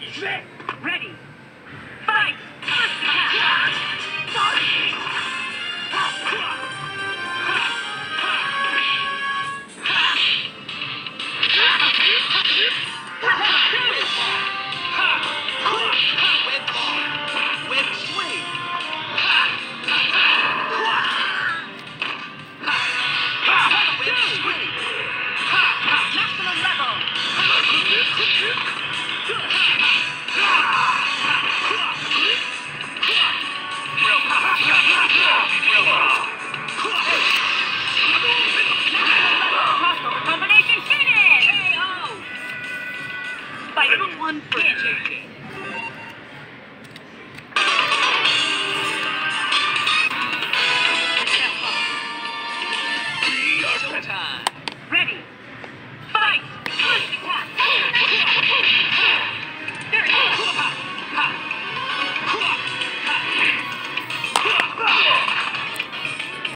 Ready. Fight! First attack! Whip swing. Whip swing. Maximum level! Crossover combination finish! KO! Little one for JJ.